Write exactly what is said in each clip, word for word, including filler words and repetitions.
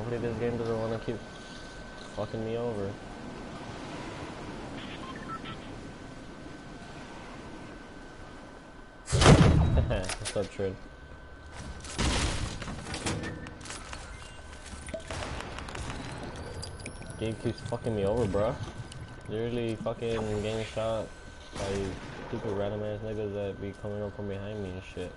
Hopefully this game doesn't want to keep fucking me over. What's up, Trid? Game keeps fucking me over, bro. Literally fucking getting shot by stupid random ass niggas that be coming up from behind me and shit.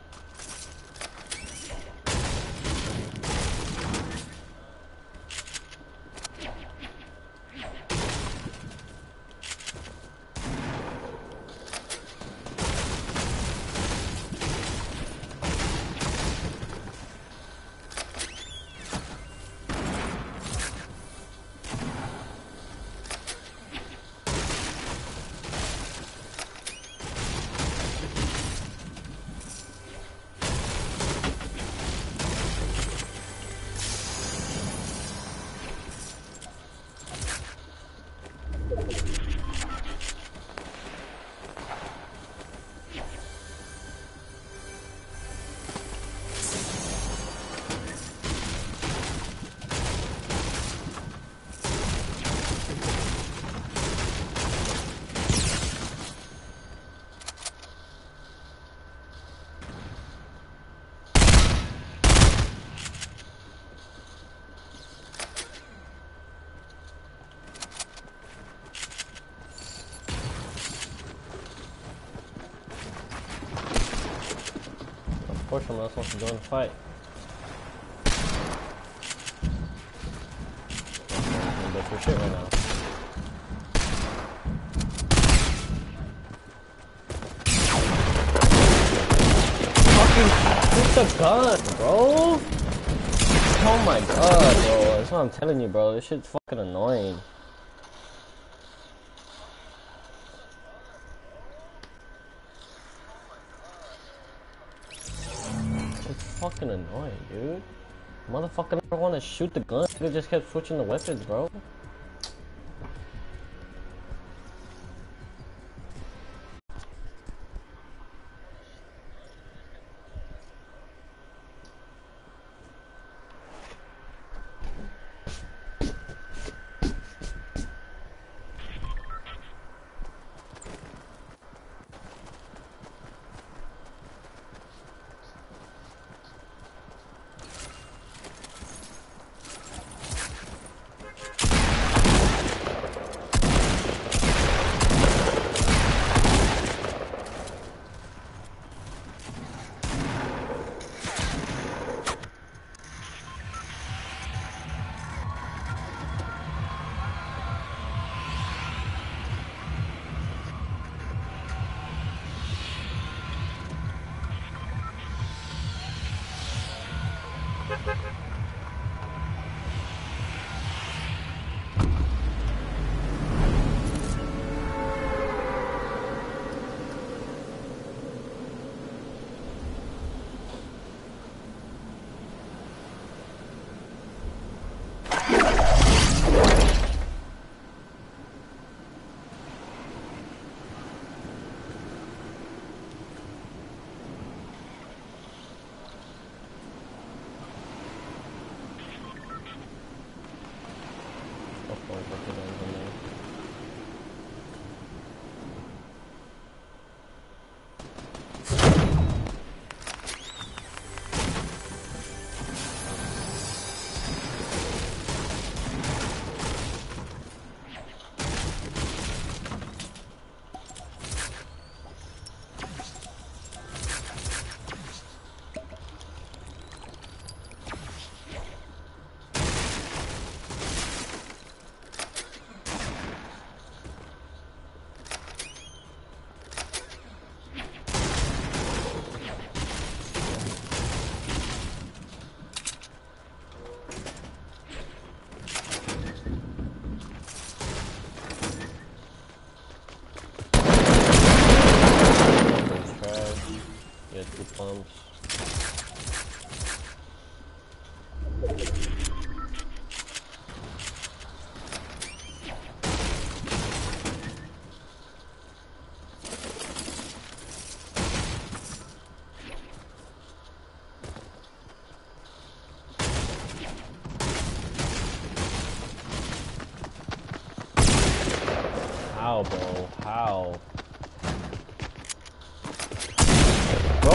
Of course someone else wants to go and fight. I'm gonna for shit right now. Fucking shoot the gun, bro! Oh my god, bro. That's what I'm telling you, bro. This shit's fucking annoying. Fucking annoying, dude. Motherfucker never want to shoot the gun. They just kept switching the weapons, bro. Pumps. How, bro? How? Bro!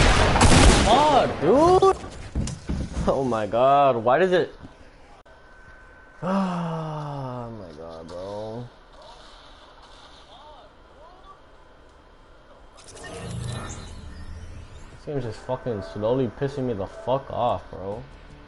Oh, dude! Oh my god, why does it... Oh my god, bro. This game's just fucking slowly pissing me the fuck off, bro.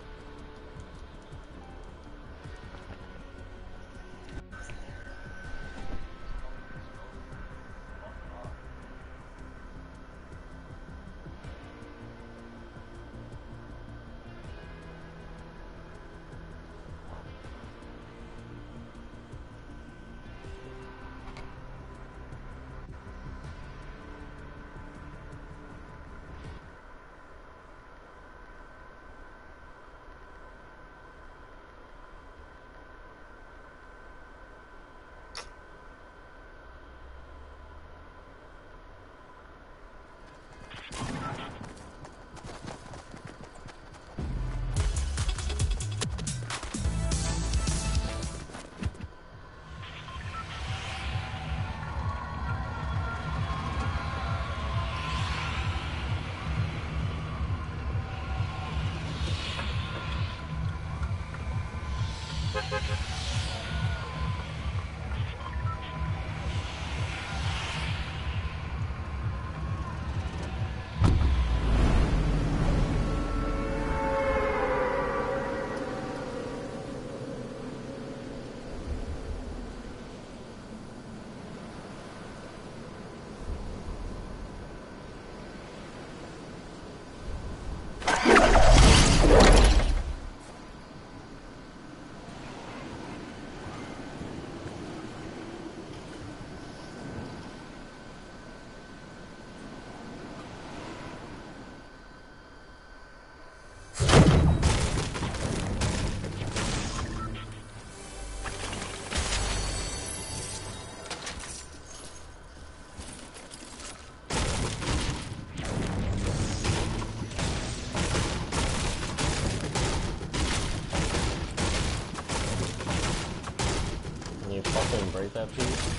Can you fucking break that piece?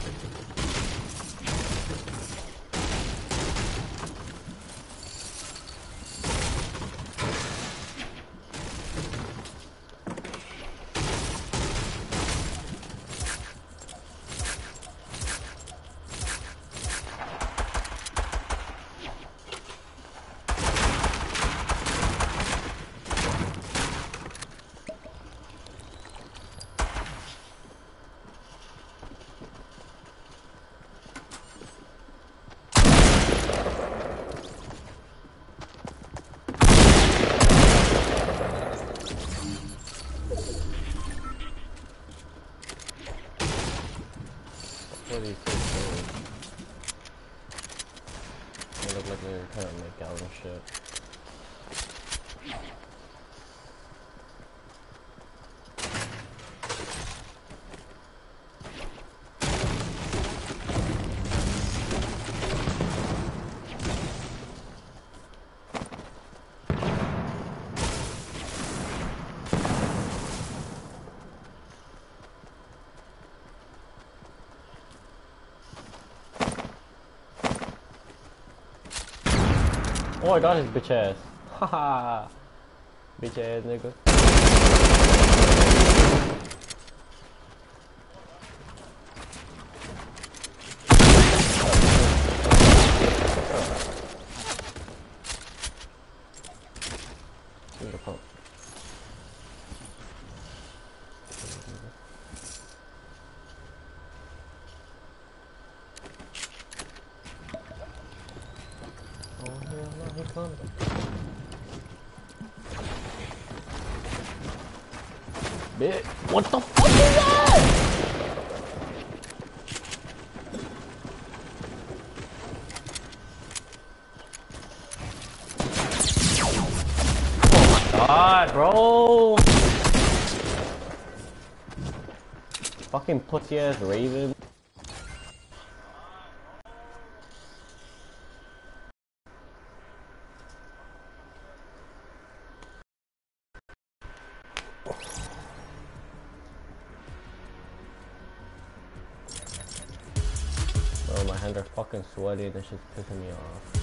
What are these kids doing? They look like they're trying to make out and shit. Oh, I got his bitch ass. Haha. Bitch ass nigga. Give me the pump. Oh hell no, he coming. Bitch, what the fuck is that? Oh my god, bro. Fucking pussy ass Raven. are fucking sweaty and this shit's pissing me off.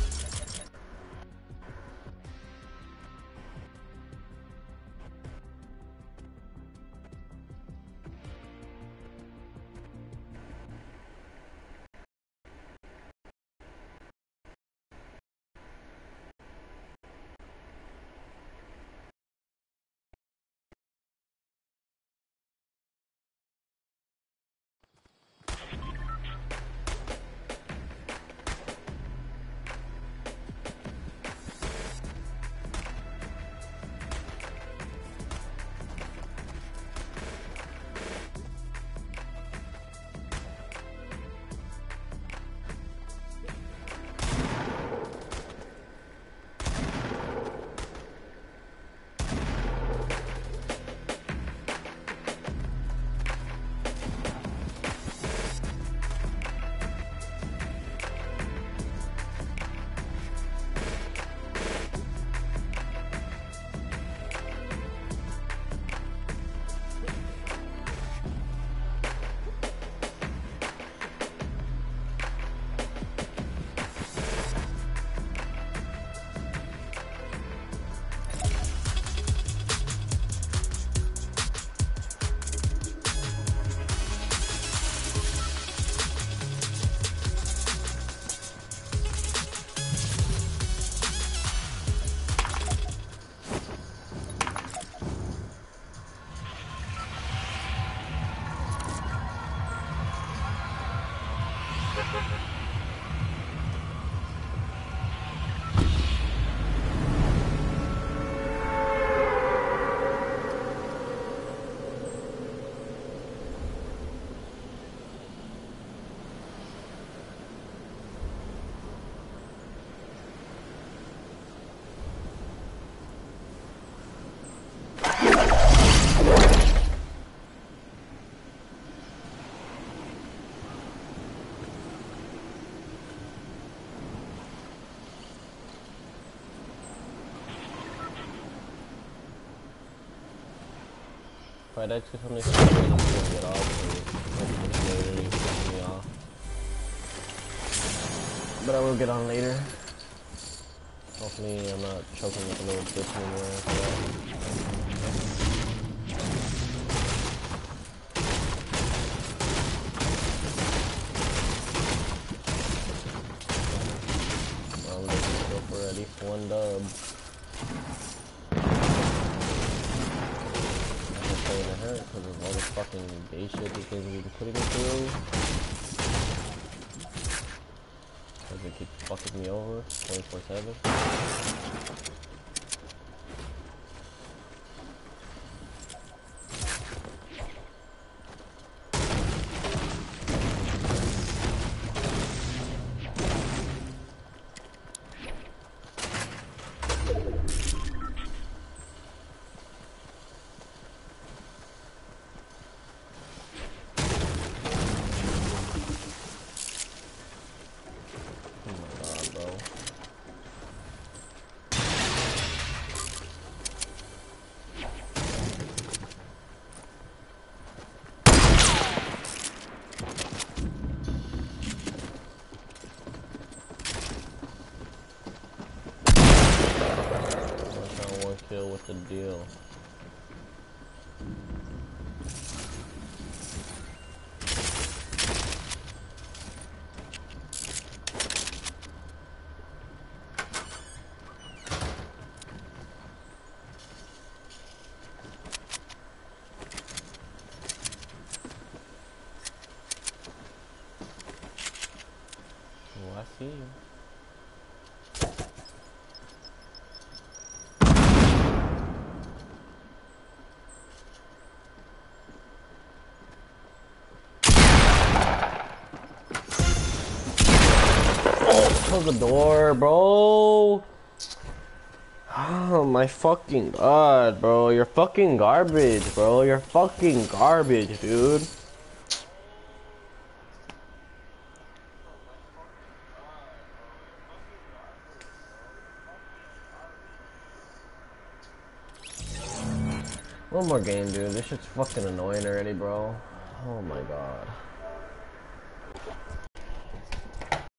If I'd actually from this I'm gonna get off, it's literally pissing me off. But I will get on later. Hopefully I'm not choking with a little bitch anymore. So I'm gonna go for at least one dub. Because of all the fucking gay shit these things have been putting me through. Because they keep fucking me over twenty-four seven. Kill with the deal. Oh, I see you. Close the door, bro. Oh my fucking god, bro. You're fucking garbage, bro. You're fucking garbage, dude. One more game, dude. This shit's fucking annoying already, bro. Oh my god.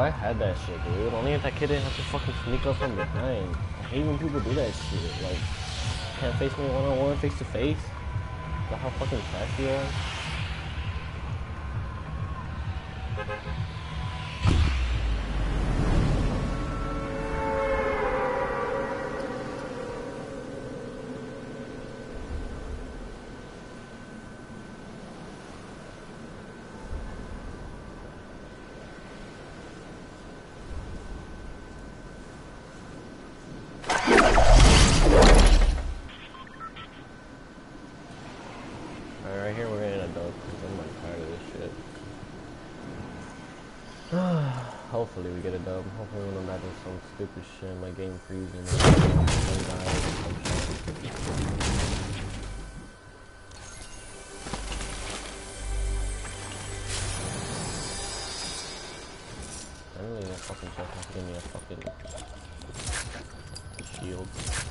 I had that shit, dude. Only if that kid didn't have to fucking sneak up from behind. I hate when people do that shit. Like, can't face me one on one, face to face. Is that how fucking trash you are? Hopefully we get a dub. Hopefully we don't imagine some stupid shit, my game freezing or some guy or some shit. I really need a fucking chest to give me a fucking shield.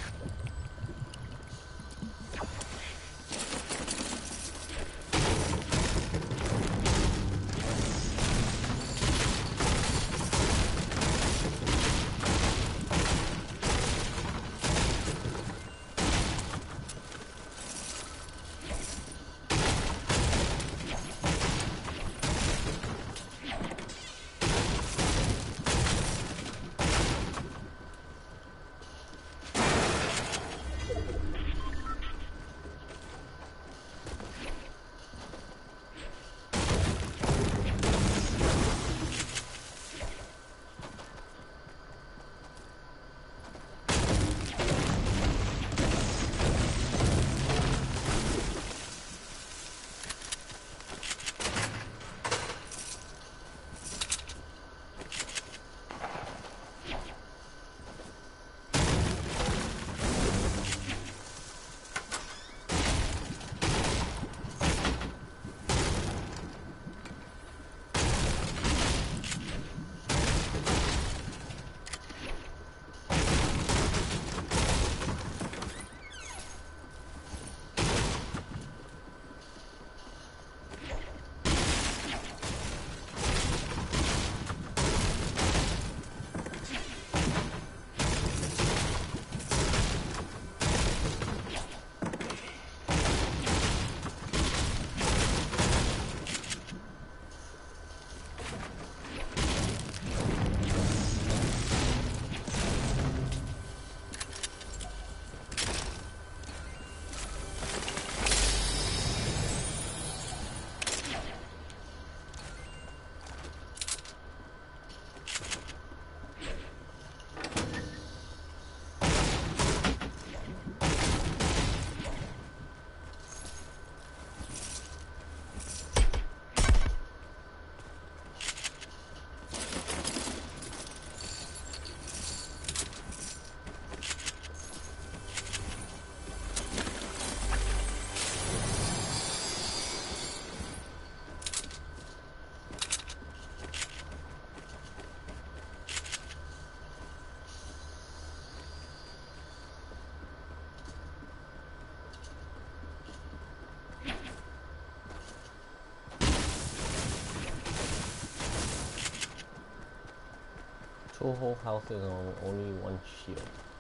Two whole houses on only one shield.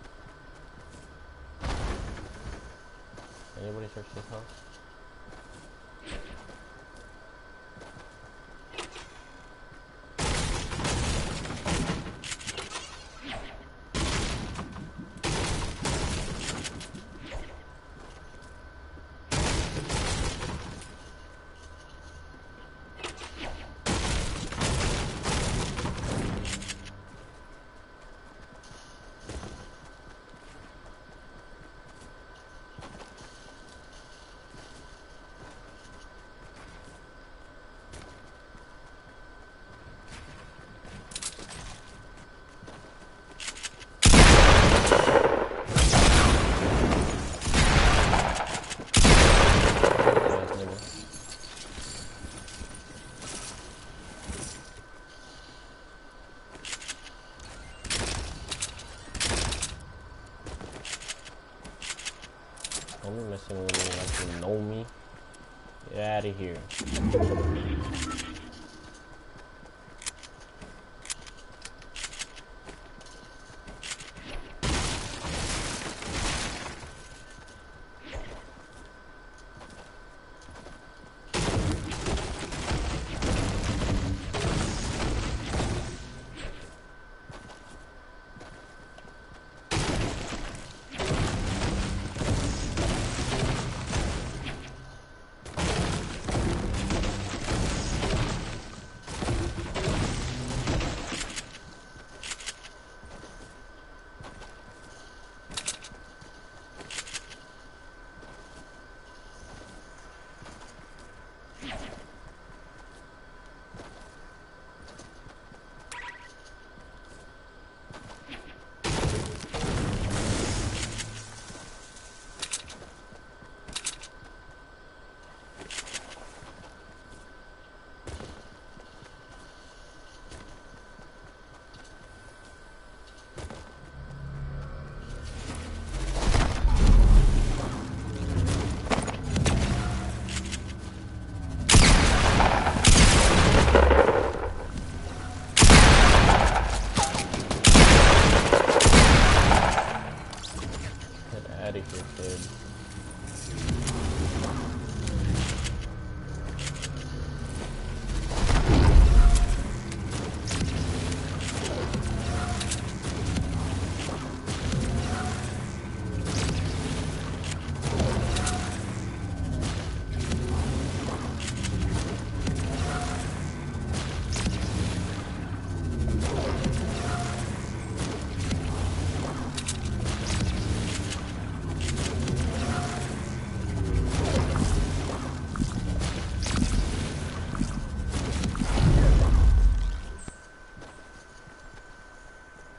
Anybody search this house? Don't be messing with me like you know me. Get out of here.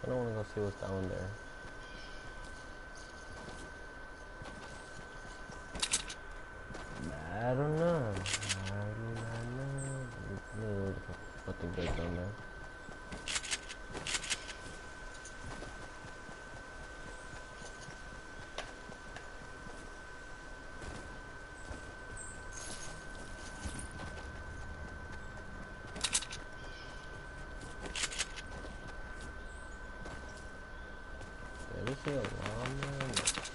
I don't want to go see what's down there. I don't know. I don't know. Nothing good down there. Did I see a llama?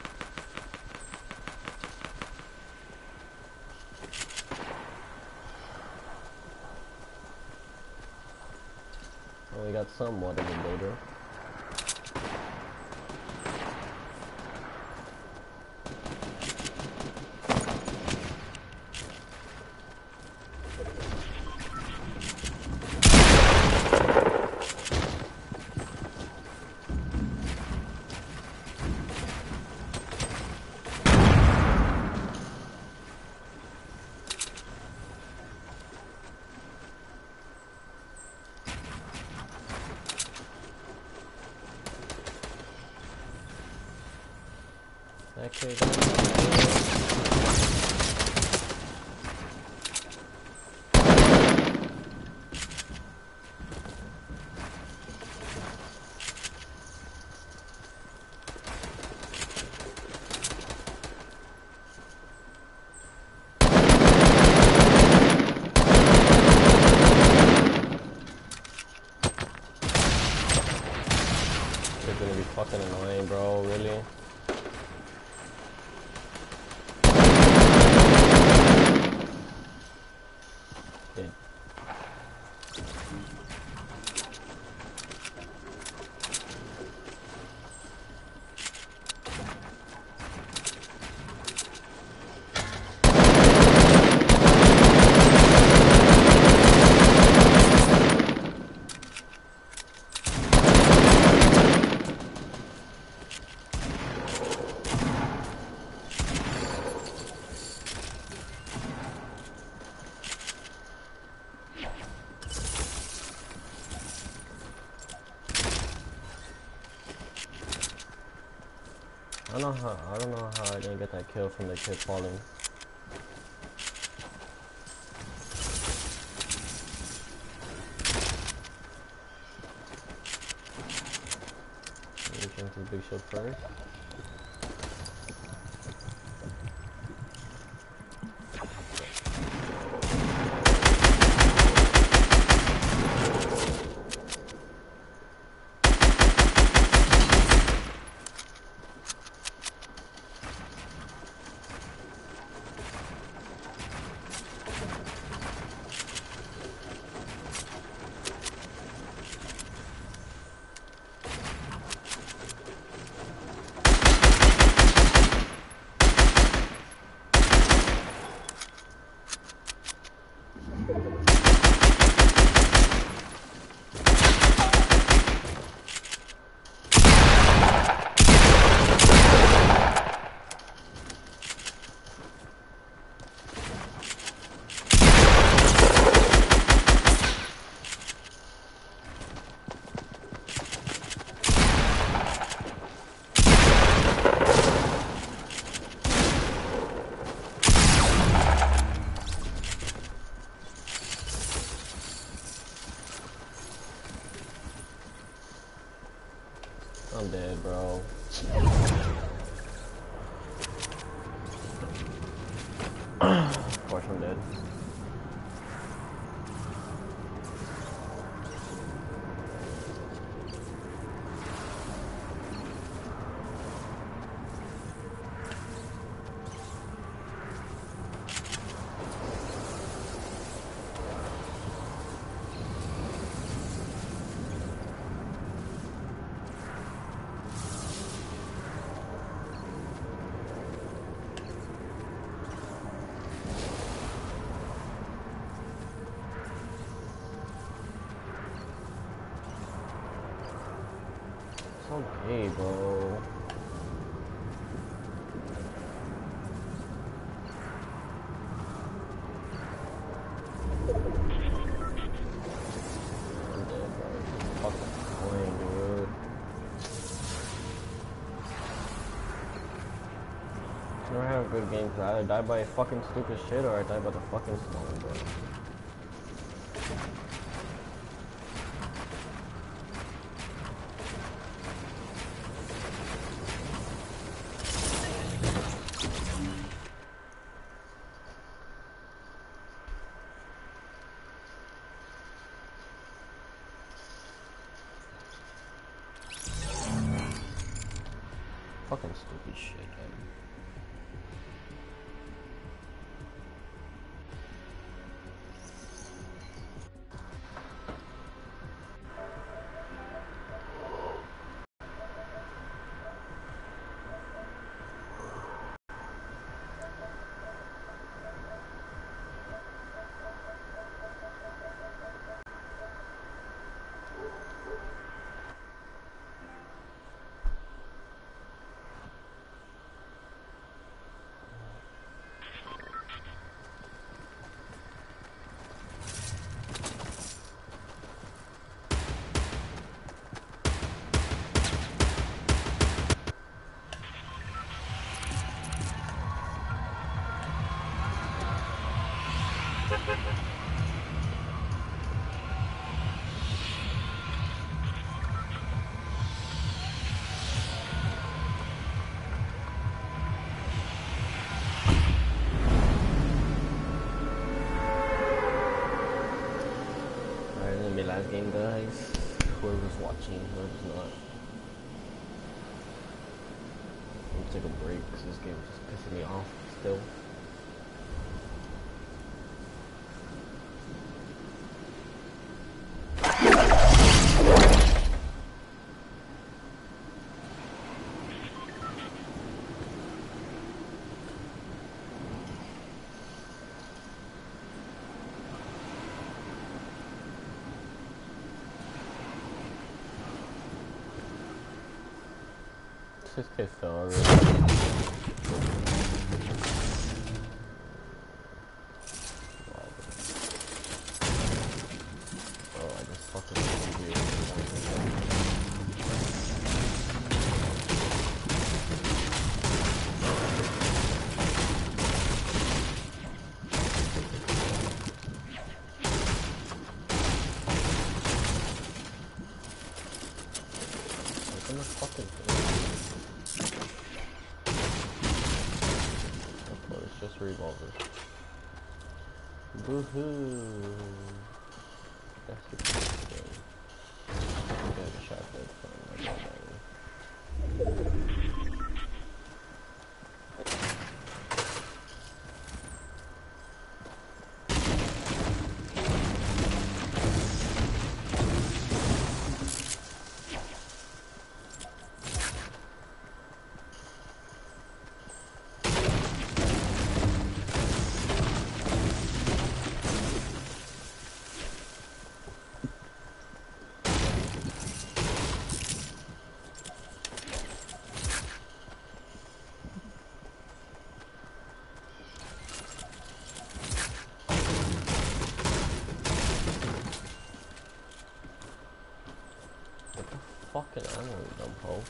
Oh, we got somewhat of a loader. Okay, it's gonna be fucking annoying, bro, really. I don't know how I don't know how I didn't get that kill from the kid falling. Reaching to the big shield first. I'm dead, bro. Of course I'm dead. Okay, bro. I'm dead, bro. Fucking annoying, dude. never have good games. I either die by fucking stupid shit or I die by the fucking stone, bro. Fucking stupid shit, man. Last game, guys. Whoever's watching, whoever's not. I'm gonna take a break because this game is just pissing me off still. This kid fell already. Oh, I just fucking weird. Like, I'm a fucking thing. Just revolver. Boo-hoo. That's the thing. Get a shotgun from my body. Fucking ammo, you dumb hoe.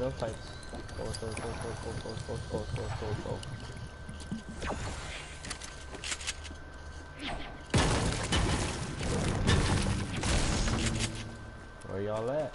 gunfights. Go, go, go, go, go, go, go, go, go, go, go. Where y'all at?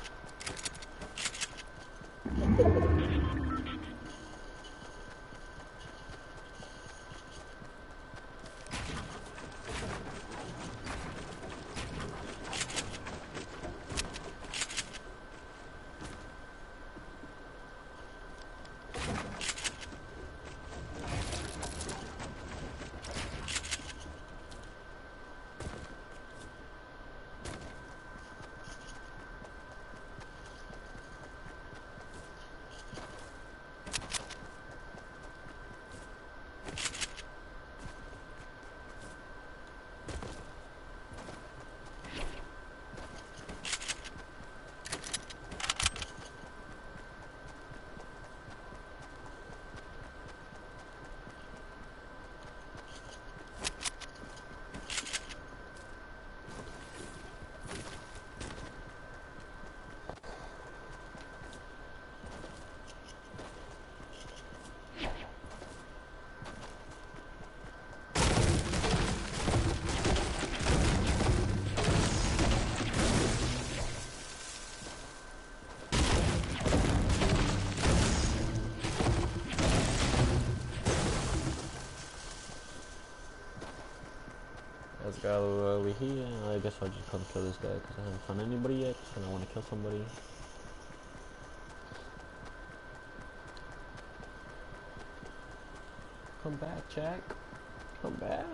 Let's go over here. I guess I'll just come kill this guy because I haven't found anybody yet and I want to kill somebody. Come back, Jack. Come back.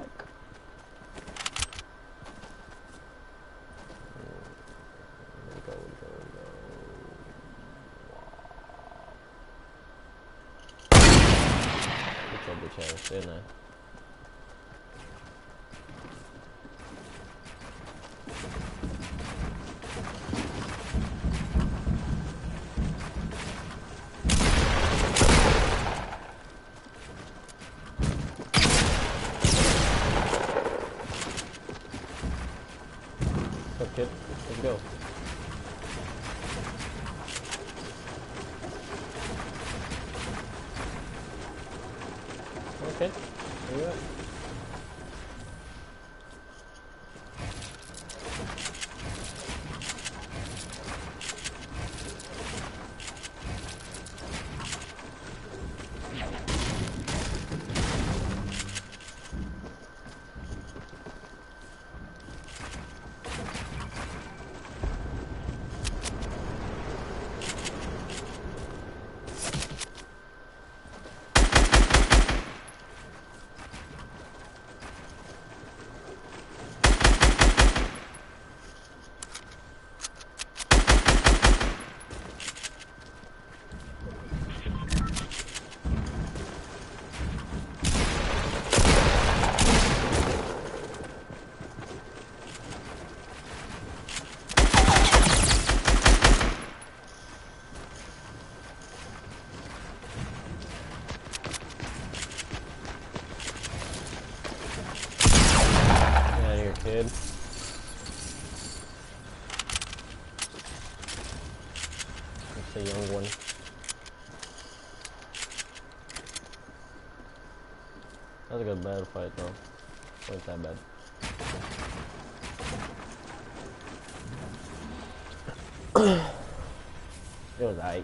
There we go, we go, we go. Get your bitch ass, didn't I? Kid, let's go. Okay, there you go. Kid. It's a young one. That was a good bad fight though. Wasn't that bad. It was aight.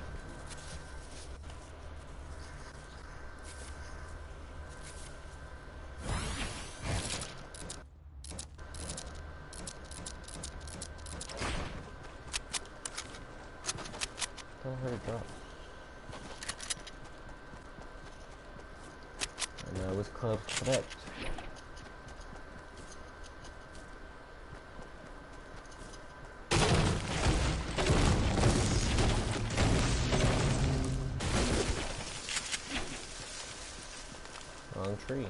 I heard it drop. And that was Club Correct. Wrong tree.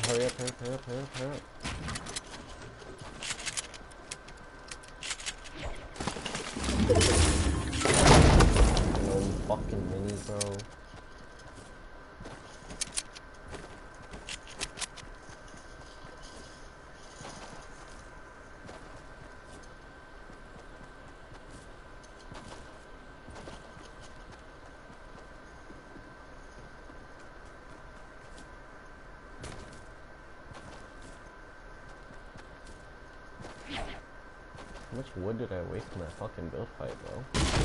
hurry up, hurry up, hurry up, hurry up, hurry up. No fucking mini, bro. How much wood did I waste in that fucking build fight, bro?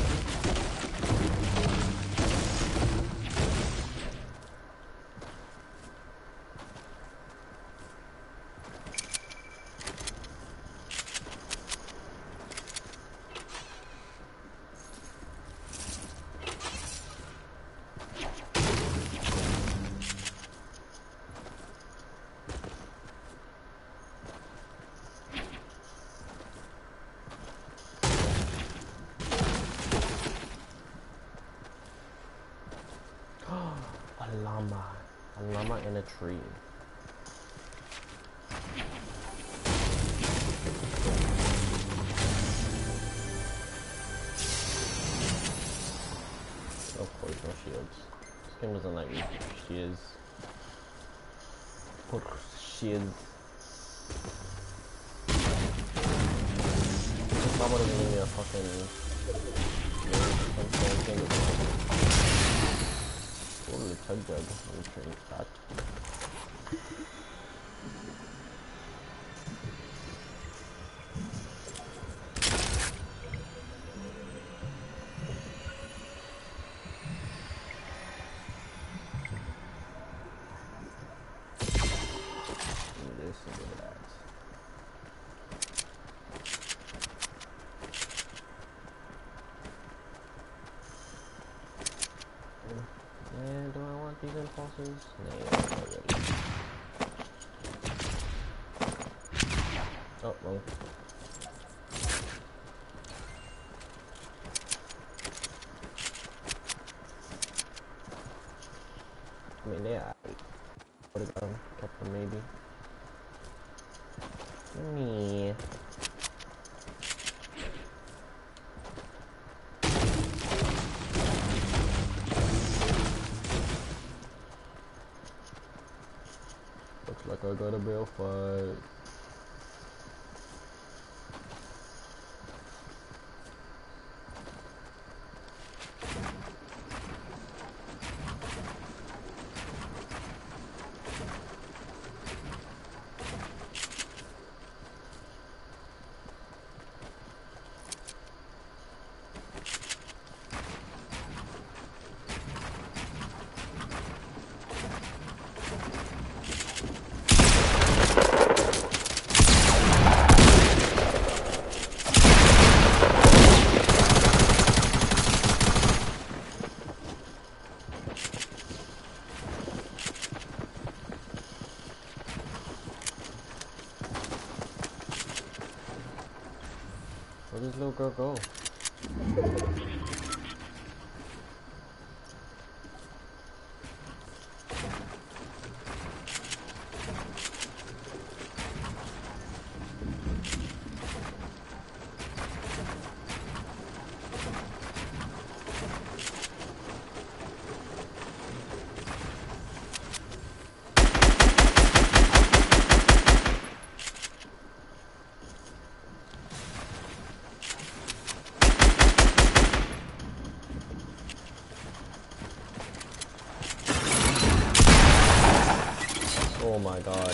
A llama. A llama in a tree. Of course, no shields. This game doesn't like me. Shields. Por shields. This llama doesn't give me a fucking... Holy tug jug. I'm trading that. This and that. And do I want these impulses? No, already. Oh, wrong. I mean, yeah. Would have gone, kept them maybe. Me. Looks like I got a real fight. Where does little girl go? Oh my god.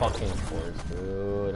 fucking course, dude.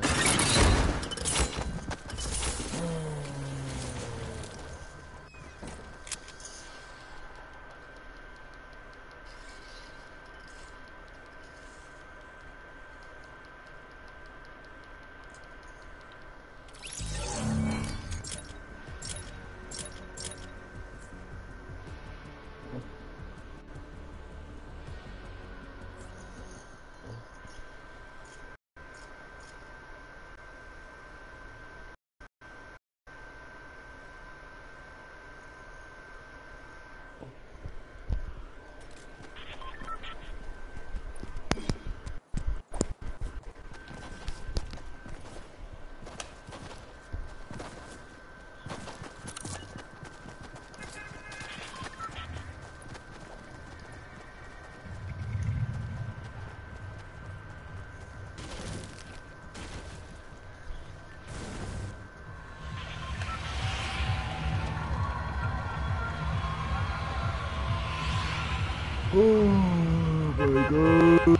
Oh my god.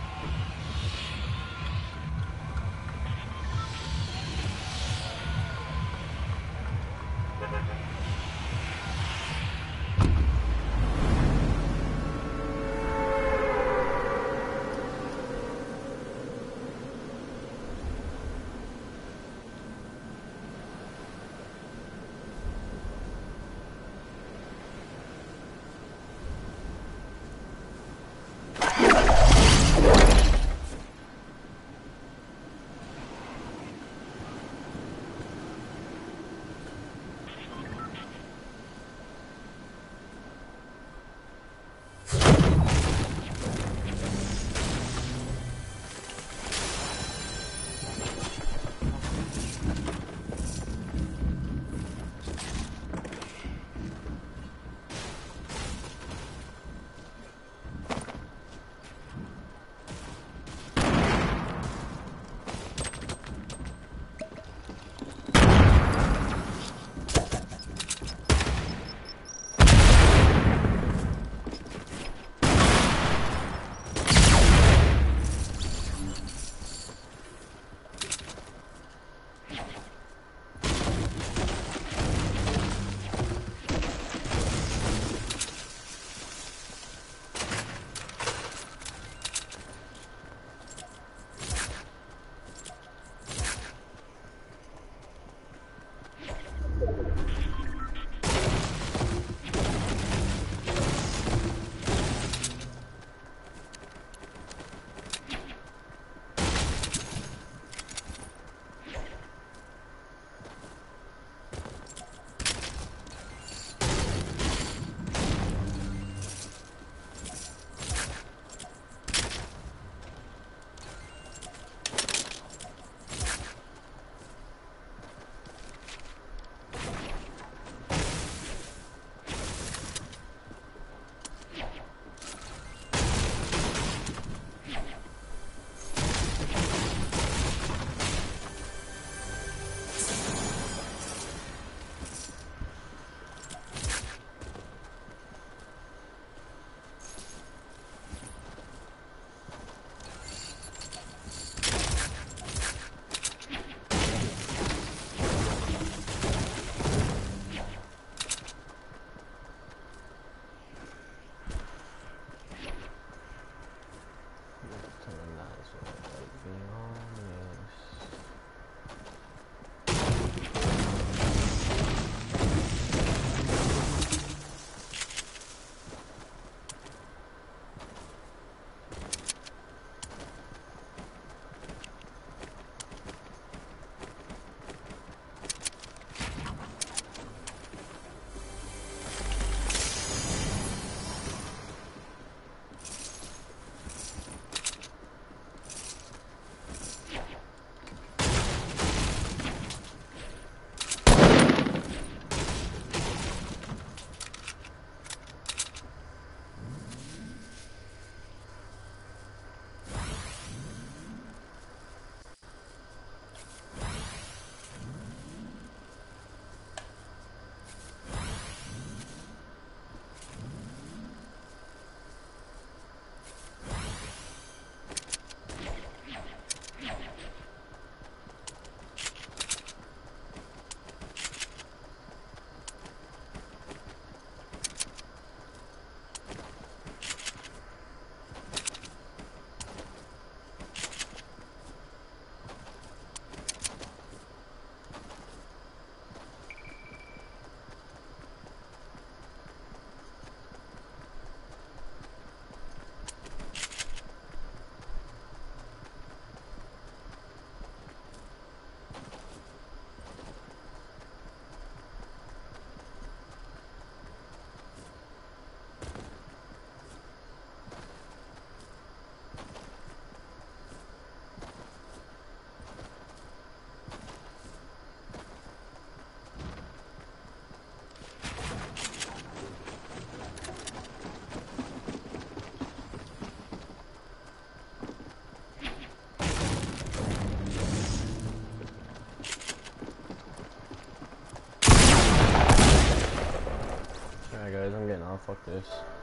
Alright guys, I'm getting off. Fuck this.